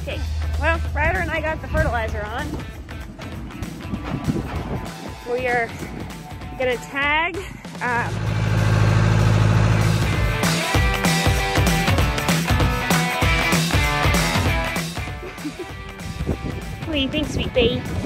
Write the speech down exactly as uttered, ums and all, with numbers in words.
Okay, well, Ryder and I got the fertilizer on. We are gonna tag. Um, what do you think, sweet bee?